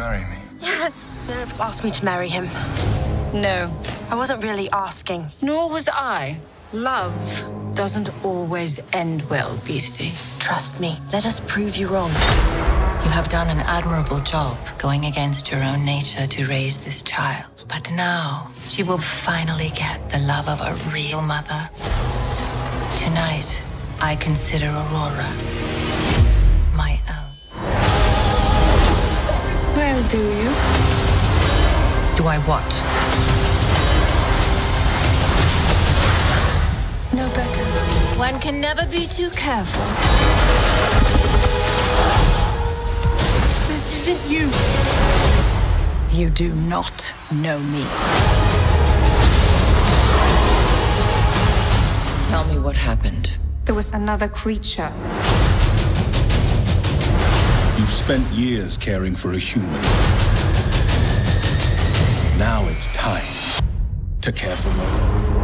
marry me? Yes. Philip asked me to marry him. No. I wasn't really asking. Nor was I. Love doesn't always end well, Beastie. Trust me. Let us prove you wrong. You have done an admirable job going against your own nature to raise this child. But now, she will finally get the love of a real mother. Tonight, I consider Aurora my own. Well, do you? Do I what? No better. One can never be too careful. This isn't you. You do not know me. Tell me what happened. There was another creature. You've spent years caring for a human. Now it's time to care for your own.